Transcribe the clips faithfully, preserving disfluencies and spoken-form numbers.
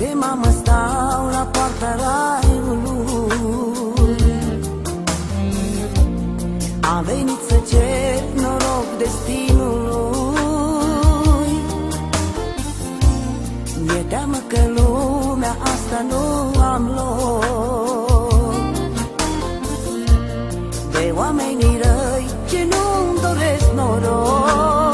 Uite, mamă, stau la poarta raiului. Am venit să cer noroc destinului. Mi-e teamă că lumea asta nu am loc de oamenii răi ce nu-mi doresc noroc.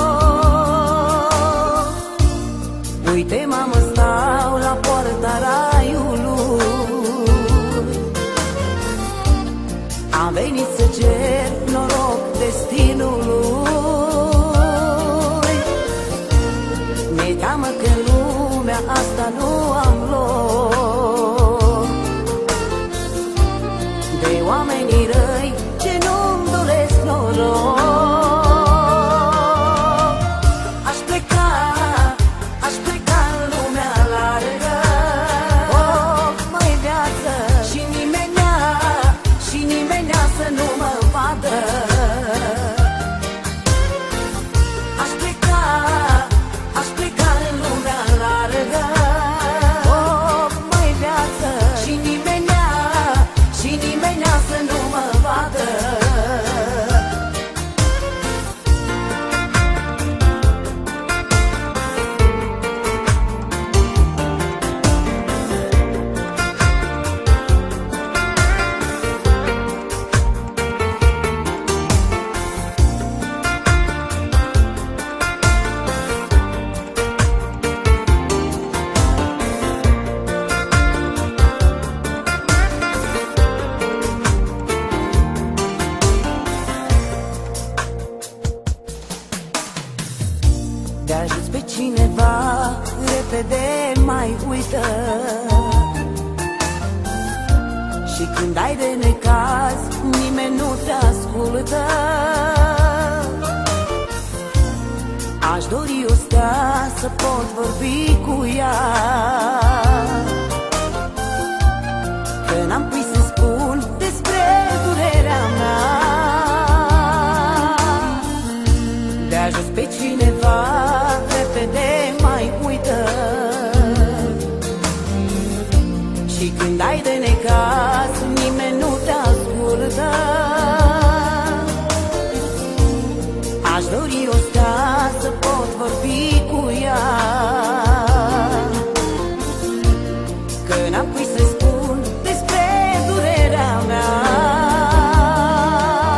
Uite, mamă, stau la poarta raiului. Am venit să cer noroc destinului. Mi-e teamă că în lumea asta nu am loc de oamenii răi ce nu-mi doresc noroc. Aș pleca, aș pleca în lumea largă, oh, măi, viață, și nimenea, și nimenea să nu mă vadă. Aș pleca, aș pleca în lumea largă, oh, măi, viață, și nimenea, și nimenea să nu mă vadă. Te ajuți pe cineva, repede mai uită. Și când ai de necaz, nimeni nu te ascultă. Aș dori o stea să pot vorbi cu ea, că n-am cui să spun despre durerea mea. De ajuns pe cineva, repede mai uită. Și când ai de necaz, nimeni nu te ascultă. Aș dori o stea să pot vorbi cu ea, că n-am cui să spun